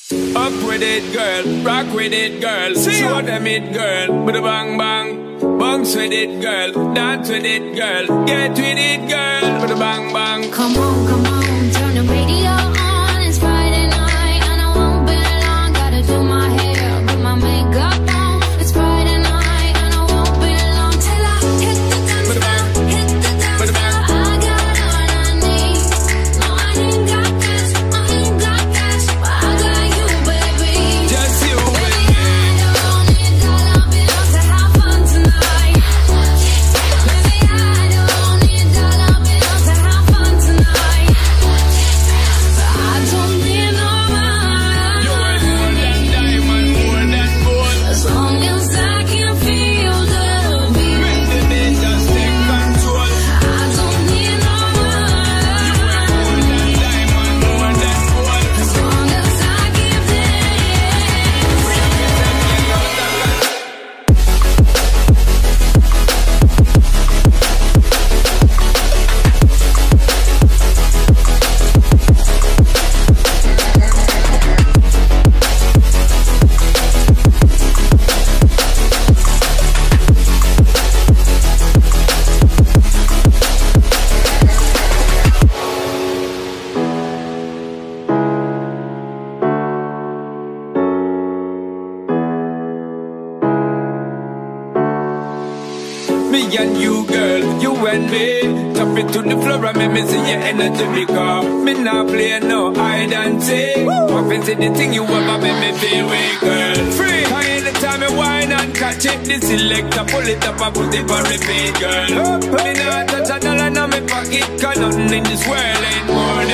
Up with it, girl. Rock with it, girl. Show them it, girl. With a bang bang. Bounce with it, girl. Dance with it, girl. Get with it, girl. With a bang bang. Come on, turn the radio on. It's Friday night and I won't be long. Gotta do my hair, put my makeup on. It's Friday night and I won't be long till I hit the dance floor, hit the dance floor. I got all I need. No, I ain't got cash, but I got you, baby. Just you, baby. I don't need dollar bills to have fun tonight. Baby, I don't need dollar bills to have fun tonight. I don't need no money. You're more than diamond, more than gold. As long as I can feel the beat. Make the beat just take control. I don't need no money. More than diamond, more than gold. As long as I can dance. Me and you, girl, you and me. Tap it to the floor and make me see your energy because me not play no hide and seek. Often see the thing you ever make me feel weak, girl. Free. Anytime you whine and catch it, the selector pull it up and put it on repeat, girl. Me not touch a dollar in my pocket, 'cause nothing in this world ain't more